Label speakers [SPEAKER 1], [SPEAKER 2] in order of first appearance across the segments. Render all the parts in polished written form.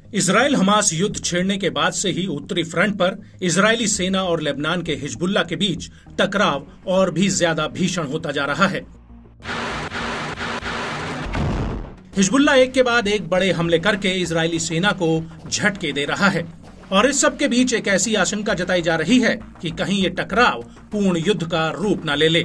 [SPEAKER 1] Israel Hamas युद्ध छेड़ने के बाद से ही उत्तरी फ्रंट पर इजरायली सेना और लेबनान के हिजबुल्लाह के बीच टकराव और भी ज्यादा भीषण होता जा रहा है। हिजबुल्लाह एक के बाद एक बड़े हमले करके इजरायली सेना को झटके दे रहा है और इस सब के बीच एक ऐसी आशंका जताई जा रही है कि कहीं ये टकराव पूर्ण युद्ध का रूप न ले ले।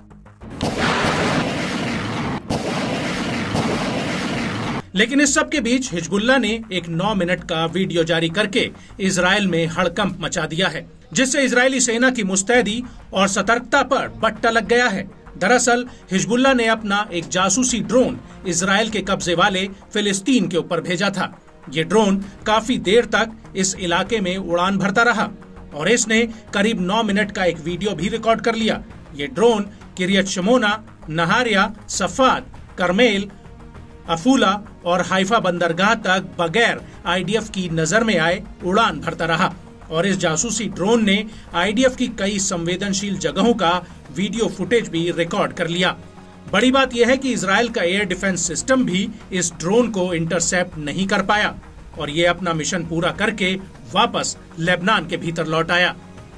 [SPEAKER 1] लेकिन इस सब के बीच हिजबुल्लाह ने एक 9 मिनट का वीडियो जारी करके इजराइल में हड़कंप मचा दिया है, जिससे इजरायली सेना की मुस्तैदी और सतर्कता पर बट्टा लग गया है। दरअसल हिजबुल्लाह ने अपना एक जासूसी ड्रोन इजराइल के कब्जे वाले फिलिस्तीन के ऊपर भेजा था। ये ड्रोन काफी देर तक इस इलाके में उड़ान भरता रहा और इसने करीब 9 मिनट का एक वीडियो भी रिकॉर्ड कर लिया। ये ड्रोन किरियत शमोना, नहारिया, सफाद, करमेल, अफूला और हाइफा बंदरगाह तक बगैर आईडीएफ की नजर में आए उड़ान भरता रहा और इस जासूसी ड्रोन ने आईडीएफ की कई संवेदनशील जगहों का वीडियो फुटेज भी रिकॉर्ड कर लिया। बड़ी बात यह है कि इजराइल का एयर डिफेंस सिस्टम भी इस ड्रोन को इंटरसेप्ट नहीं कर पाया और ये अपना मिशन पूरा करके वापस लेबनान के भीतर लौट आया।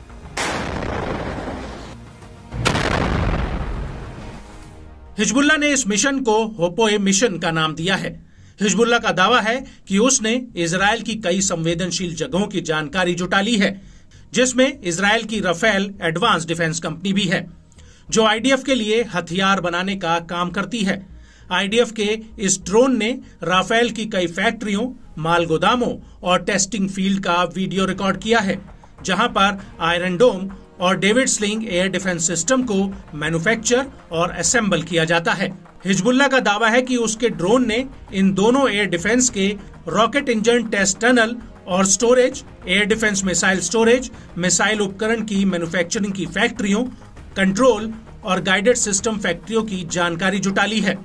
[SPEAKER 1] हिजबुल्लाह ने इस मिशन को होपोए मिशन का नाम दिया है। हिजबुल्लाह का दावा है कि उसने इजराइल की कई संवेदनशील जगहों की जानकारी जुटा ली है, जिसमें इजराइल की राफेल एडवांस डिफेंस कंपनी भी है, जो आईडीएफ के लिए हथियार बनाने का काम करती है। आईडीएफ के इस ड्रोन ने राफेल की कई फैक्ट्रियों, माल गोदामों और टेस्टिंग फील्ड का वीडियो रिकॉर्ड किया है, जहां पर आयरन डोम और David Sling air defence system को मैन्युफैक्चर और असेंबल किया जाता है। हिजबुल्लाह का दावा है कि उसके ड्रोन ने इन दोनों एयर डिफेंस के रॉकेट इंजन टेस्ट टनल और storage, air defence missile storage, missile उपकरण की मैन्युफैक्चरिंग की फैक्ट्रियों, कंट्रोल और गाइडेड सिस्टम फैक्ट्रियों की जानकारी जुटा ली है।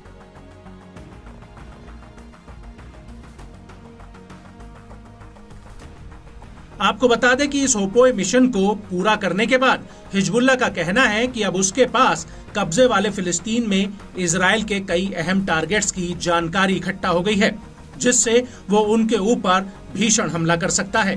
[SPEAKER 1] आपको बता दें कि इस होपोए मिशन को पूरा करने के बाद हिजबुल्लाह का कहना है कि अब उसके पास कब्जे वाले फिलिस्तीन में इजराइल के कई अहम टारगेट्स की जानकारी इकट्ठा हो गई है, जिससे वो उनके ऊपर भीषण हमला कर सकता है।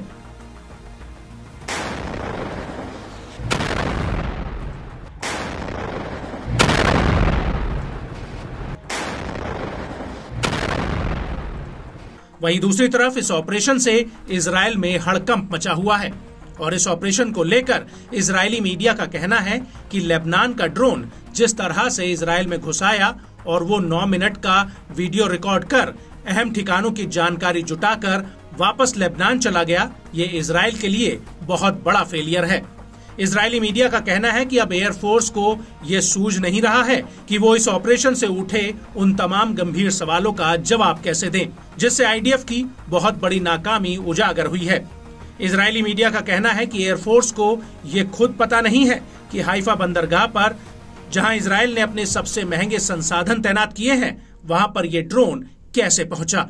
[SPEAKER 1] वहीं दूसरी तरफ इस ऑपरेशन से इजराइल में हड़कंप मचा हुआ है और इस ऑपरेशन को लेकर इजरायली मीडिया का कहना है कि लेबनान का ड्रोन जिस तरह से इजराइल में घुस आया और वो 9 मिनट का वीडियो रिकॉर्ड कर अहम ठिकानों की जानकारी जुटाकर वापस लेबनान चला गया, ये इजराइल के लिए बहुत बड़ा फेलियर है। इजरायली मीडिया का कहना है कि अब एयरफोर्स को ये सूझ नहीं रहा है कि वो इस ऑपरेशन से उठे उन तमाम गंभीर सवालों का जवाब कैसे दें, जिससे आईडीएफ की बहुत बड़ी नाकामी उजागर हुई है। इजरायली मीडिया का कहना है कि एयरफोर्स को ये खुद पता नहीं है कि हाइफा बंदरगाह पर, जहां इजराइल ने अपने सबसे महंगे संसाधन तैनात किए हैं, वहां पर ये ड्रोन कैसे पहुंचा।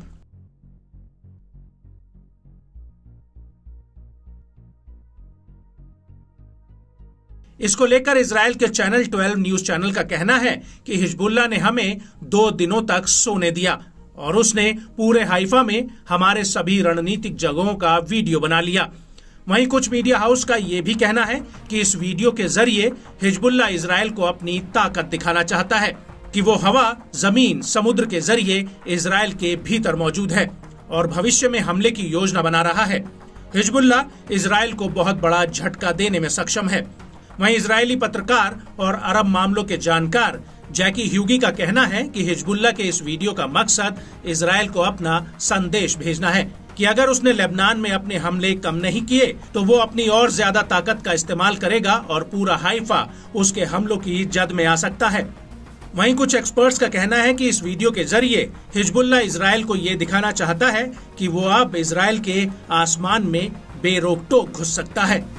[SPEAKER 1] इसको लेकर इजराइल के चैनल 12 न्यूज चैनल का कहना है कि हिजबुल्लाह ने हमें 2 दिनों तक सोने दिया और उसने पूरे हाइफा में हमारे सभी रणनीतिक जगहों का वीडियो बना लिया। वहीं कुछ मीडिया हाउस का ये भी कहना है कि इस वीडियो के जरिए हिजबुल्लाह इजराइल को अपनी ताकत दिखाना चाहता है कि वो हवा, जमीन, समुद्र के जरिए इजराइल के भीतर मौजूद है और भविष्य में हमले की योजना बना रहा है। हिजबुल्लाह इजराइल को बहुत बड़ा झटका देने में सक्षम है। वहीं इजरायली पत्रकार और अरब मामलों के जानकार जैकी ह्यूगी का कहना है कि हिजबुल्लाह के इस वीडियो का मकसद इजराइल को अपना संदेश भेजना है कि अगर उसने लेबनान में अपने हमले कम नहीं किए तो वो अपनी और ज्यादा ताकत का इस्तेमाल करेगा और पूरा हाइफा उसके हमलों की जद में आ सकता है। वहीं कुछ एक्सपर्ट्स का कहना है कि इस वीडियो के जरिए हिजबुल्लाह इजराइल को ये दिखाना चाहता है कि वो अब इजराइल के आसमान में बेरोक टोक घुस सकता है।